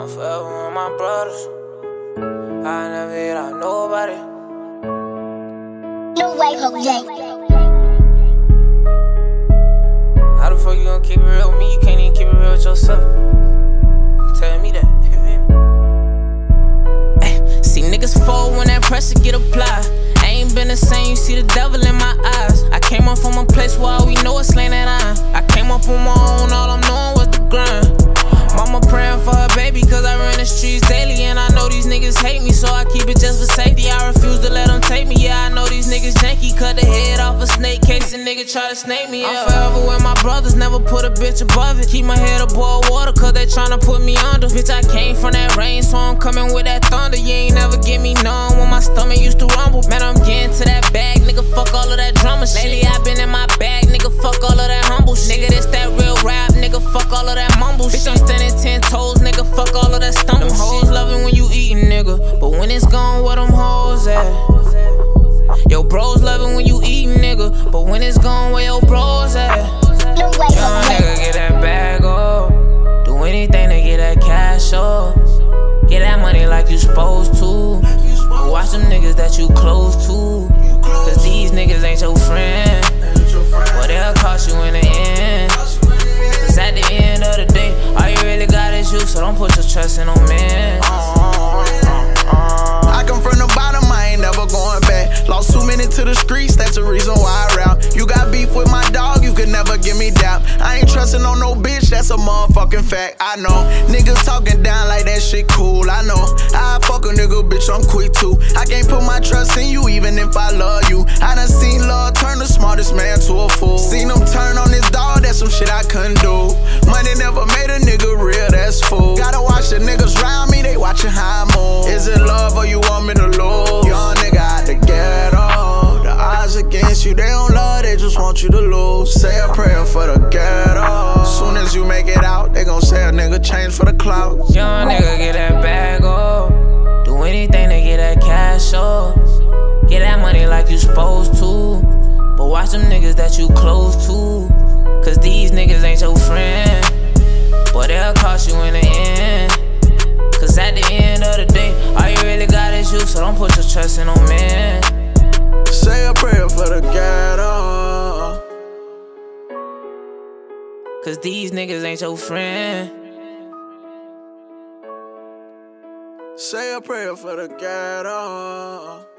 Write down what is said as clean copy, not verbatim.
I'm forever with my brothers. I never hit on nobody. No way, Jose. How the fuck you gon' keep it real with me? You can't even keep it real with yourself. Tell me that. Ay, see niggas fold when that pressure get applied. I ain't been the same, you see the devil in my eyes. I came up from a place where all we know is slaying that iron. I came up on my own, all I'm knowing was the grind. Mama praying for her baby, cause I run the streets daily. And I know these niggas hate me, so I keep it just for safety. I refuse to let them take me, yeah, I know these niggas janky. Cut the head off a snake case, a nigga try to snake me, yeah. I'm forever with my brothers, never put a bitch above it. Keep my head above water, cause they tryna put me under. Bitch, I came from that rain, so I'm coming with that thunder. You ain't never get me numb when my stomach used to rumble. Man, I'm getting to that bag, nigga, fuck all of that drama shit. Lately I been in my bag, nigga, fuck all of that humble shit. Nigga, this that real rap, nigga, fuck all of that mumble shit. Bitch, I'm standing 10 toes, nigga, fuck all of that stumble shit. Them hoes loving when you eatin', nigga, but when it's gone, where them hoes at? Yo, bros loving when you eatin', nigga, but when it's gone, where your bros at? No way, Young nigga, get that bag, oh. Do anything to get that cash, oh. Get that money like you supposed to. But watch them niggas that you close to, cause these niggas ain't your friend. Well, they'll cost you in the end. Cause at the end of the day, all you really got is you, so don't put your trust in no man. I come from the bottom, I ain't never going back. Lost too many to the streets, that's the reason why I rap. You got beef with my dog, you could never give me doubt. I ain't trusting on no bitch, that's a motherfucking fact. I know, niggas talking down like that shit cool, I know. I fuck a nigga, bitch, I'm quick too. I can't put my trust in you, even if I love you. I done seen love turn the smartest man to a fool. Seen him turn on his dog, that's some shit I couldn't do. Money never made a nigga real, that's fool. Gotta watch the niggas round me, they watching how I move. Is it love or you want me to lose? Young nigga out the ghetto, the odds against you, they don't love, they just want you to lose. Say a prayer for the ghetto. Soon as you make it out, they gon' say a nigga change for the clouds. Young nigga, get that bag, oh. Do anything to get that cash, oh. Get that money like you supposed to. But watch them niggas that you close to, cause these niggas ain't your friend. But they'll cost you in the end. Cause at the end of the day, all you really got is you, so don't put your trust in no man. Say a prayer for the ghetto. Cause these niggas ain't your friend. Say a prayer for the ghetto.